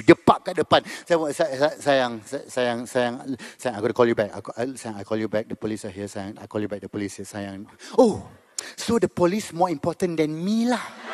Dia park kat depan. Sayang, I gotta call you back. Sayang, I call you back. The police are here, sayang. I call you back, the police here, sayang. Oh, so the police more important than me lah.